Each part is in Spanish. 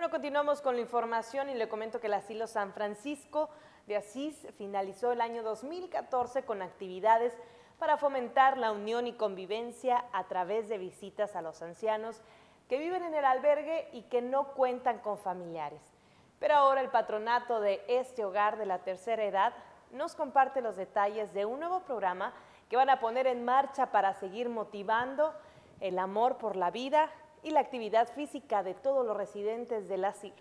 Bueno, continuamos con la información y le comento que el Asilo San Francisco de Asís finalizó el año 2014 con actividades para fomentar la unión y convivencia a través de visitas a los ancianos que viven en el albergue y que no cuentan con familiares. Pero ahora el patronato de este hogar de la tercera edad nos comparte los detalles de un nuevo programa que van a poner en marcha para seguir motivando el amor por la vida y la actividad física de todos los residentes del asilo.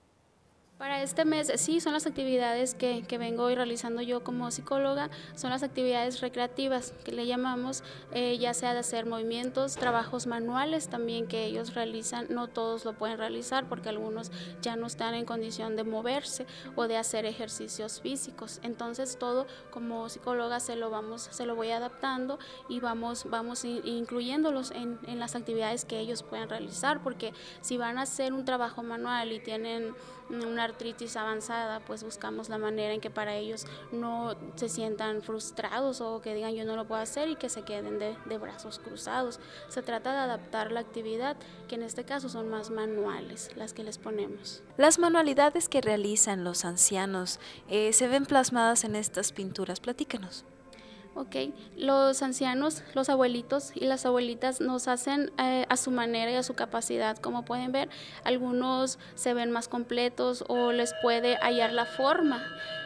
Para este mes, sí, son las actividades que vengo hoy realizando yo como psicóloga, son las actividades recreativas que le llamamos, ya sea de hacer movimientos, trabajos manuales también que ellos realizan, no todos lo pueden realizar porque algunos ya no están en condición de moverse o de hacer ejercicios físicos. Entonces todo como psicóloga se lo voy adaptando y vamos incluyéndolos en las actividades que ellos pueden realizar, porque si van a hacer un trabajo manual y tienen una artritis avanzada, pues buscamos la manera en que para ellos no se sientan frustrados o que digan yo no lo puedo hacer y que se queden de brazos cruzados. Se trata de adaptar la actividad, que en este caso son más manuales las que les ponemos. Las manualidades que realizan los ancianos se ven plasmadas en estas pinturas. Platícanos. Ok, los ancianos, los abuelitos y las abuelitas nos hacen a su manera y a su capacidad. Como pueden ver, algunos se ven más completos o les puede hallar la forma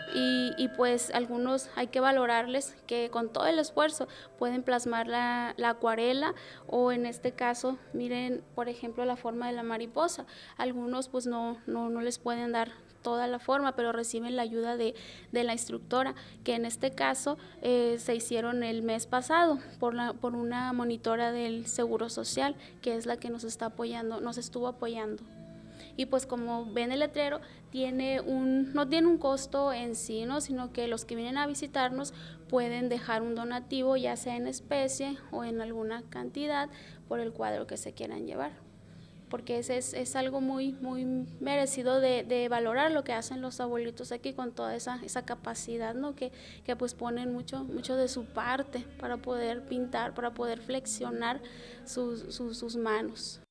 y pues algunos hay que valorarles que con todo el esfuerzo pueden plasmar la acuarela o en este caso, miren por ejemplo la forma de la mariposa. Algunos pues no les pueden dar toda la forma, pero reciben la ayuda de la instructora, que en este caso se hicieron el mes pasado por una monitora del Seguro Social, que es la que nos estuvo apoyando. Y pues como ven el letrero, no tiene un costo en sí, ¿no? Sino que los que vienen a visitarnos pueden dejar un donativo, ya sea en especie o en alguna cantidad, por el cuadro que se quieran llevar, porque es algo muy merecido de valorar lo que hacen los abuelitos aquí con toda esa capacidad, ¿no? que pues ponen mucho de su parte para poder pintar, para poder flexionar sus manos.